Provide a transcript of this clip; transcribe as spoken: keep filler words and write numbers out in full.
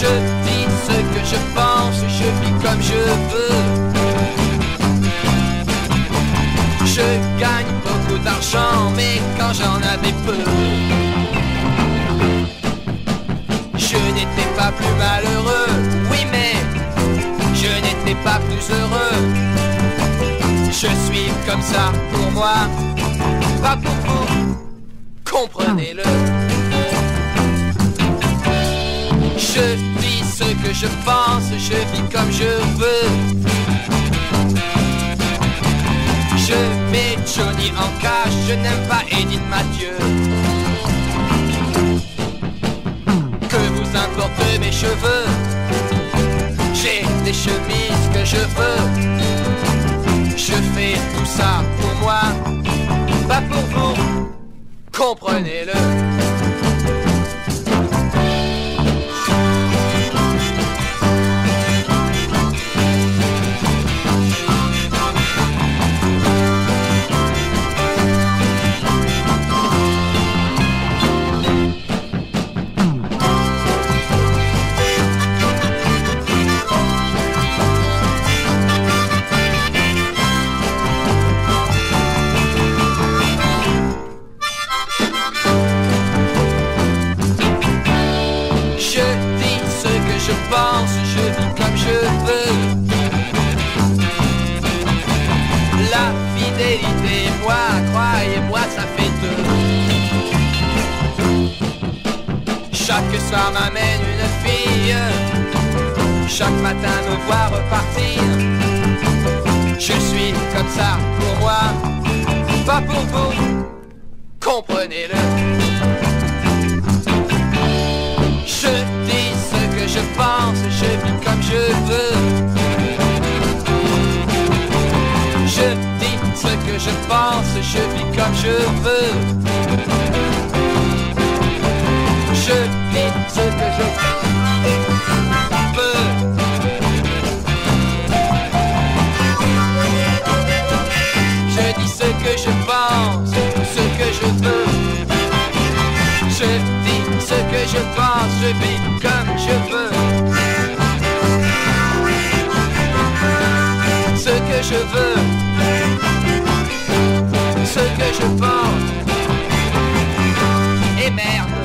Je dis ce que je pense, je vis comme je veux. Je gagne beaucoup d'argent, mais quand j'en avais peu, je n'étais pas plus malheureux. Oui, mais je n'étais pas plus heureux. Je suis comme ça pour moi, pas pour vous, comprenez-le. Je vis ce que je pense, je vis comme je veux. Je mets Johnny en cage, je n'aime pas Edith Mathieu. Que vous importe mes cheveux, j'ai des chemises que je veux. Je fais tout ça pour moi, pas pour vous, comprenez-le. Je pense, je vis comme je veux. La fidélité, moi, croyez-moi, ça fait deux. Chaque soir m'amène une fille, chaque matin me voit repartir. Je suis comme ça pour moi, pas pour vous, comprenez-le. Je dis ce que je pense, je vis comme je veux. Je dis ce que je pense, je vis comme je veux. Je dis ce que je veux. Je dis ce que je pense, ce que je veux. Je dis ce que je pense, je vis comme je veux. Ce que je veux, ce que je pense. Et merde.